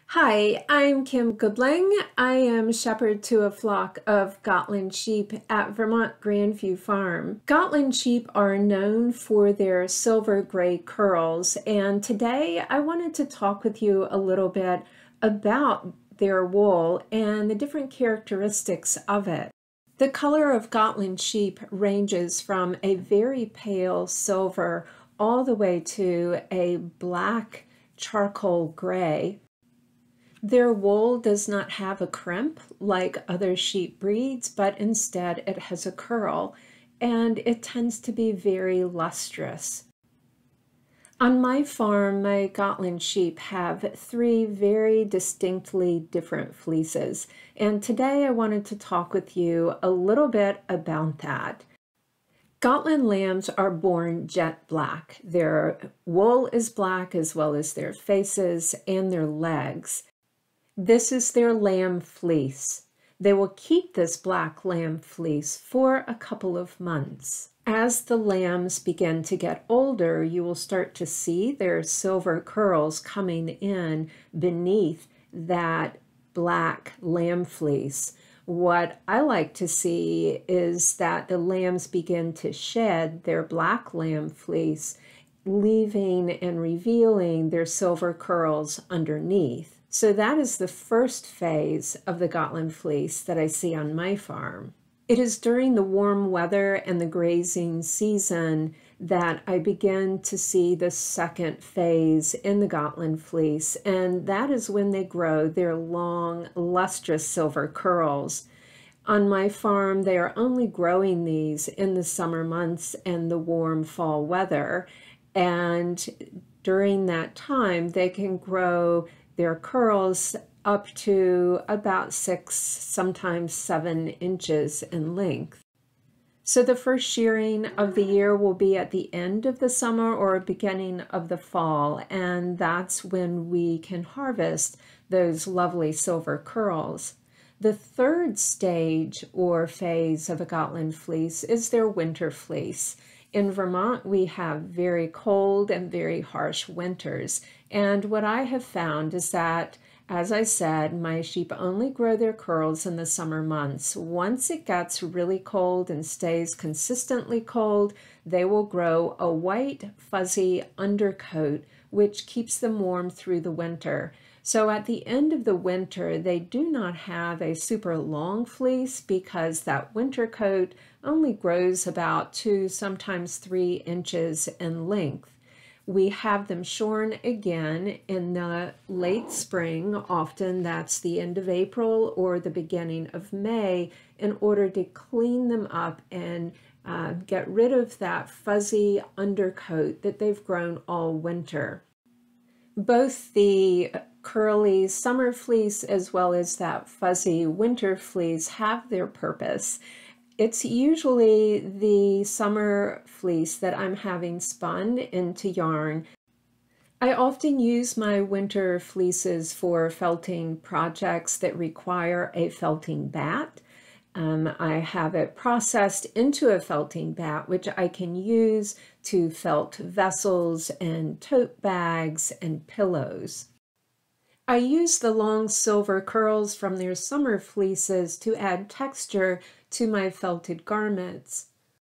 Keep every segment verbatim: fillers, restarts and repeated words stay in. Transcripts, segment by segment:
Hi, I'm Kim Goodling. I am shepherd to a flock of Gotland sheep at Vermont Grandview Farm. Gotland sheep are known for their silver gray curls, and today I wanted to talk with you a little bit about their wool and the different characteristics of it. The color of Gotland sheep ranges from a very pale silver all the way to a black charcoal gray. Their wool does not have a crimp like other sheep breeds, but instead it has a curl, and it tends to be very lustrous. On my farm, my Gotland sheep have three very distinctly different fleeces, and today I wanted to talk with you a little bit about that. Gotland lambs are born jet black. Their wool is black as well as their faces and their legs. This is their lamb fleece. They will keep this black lamb fleece for a couple of months. As the lambs begin to get older, you will start to see their silver curls coming in beneath that black lamb fleece. What I like to see is that the lambs begin to shed their black lamb fleece, leaving and revealing their silver curls underneath. So that is the first phase of the Gotland fleece that I see on my farm. It is during the warm weather and the grazing season that I begin to see the second phase in the Gotland fleece, and that is when they grow their long, lustrous silver curls. On my farm, they are only growing these in the summer months and the warm fall weather, and during that time, they can grow their curls up to about six, sometimes seven inches in length. So the first shearing of the year will be at the end of the summer or beginning of the fall, and that's when we can harvest those lovely silver curls. The third stage or phase of a Gotland fleece is their winter fleece. In Vermont, we have very cold and very harsh winters, and what I have found is that, as I said, my sheep only grow their curls in the summer months. Once it gets really cold and stays consistently cold, they will grow a white, fuzzy undercoat, which keeps them warm through the winter. So at the end of the winter, they do not have a super long fleece because that winter coat only grows about two, sometimes three inches in length. We have them shorn again in the late spring, often that's the end of April or the beginning of May, in order to clean them up and uh, get rid of that fuzzy undercoat that they've grown all winter. Both the curly summer fleece as well as that fuzzy winter fleece have their purpose. It's usually the summer fleece that I'm having spun into yarn. I often use my winter fleeces for felting projects that require a felting bat. Um, I have it processed into a felting bat, which I can use to felt vessels and tote bags and pillows. I use the long silver curls from their summer fleeces to add texture to my felted garments.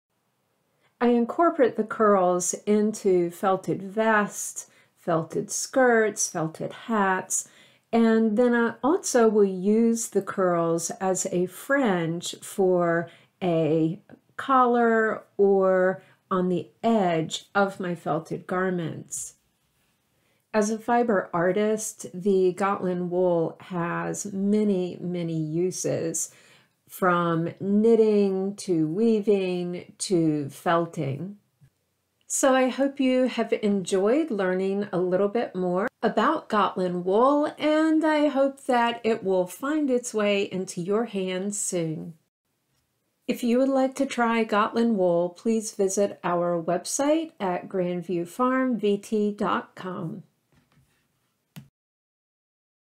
I incorporate the curls into felted vests, felted skirts, felted hats, and then I also will use the curls as a fringe for a collar or on the edge of my felted garments. As a fiber artist, the Gotland wool has many, many uses, from knitting to weaving to felting. So I hope you have enjoyed learning a little bit more about Gotland wool, and I hope that it will find its way into your hands soon. If you would like to try Gotland wool, please visit our website at grandview farm v t dot com.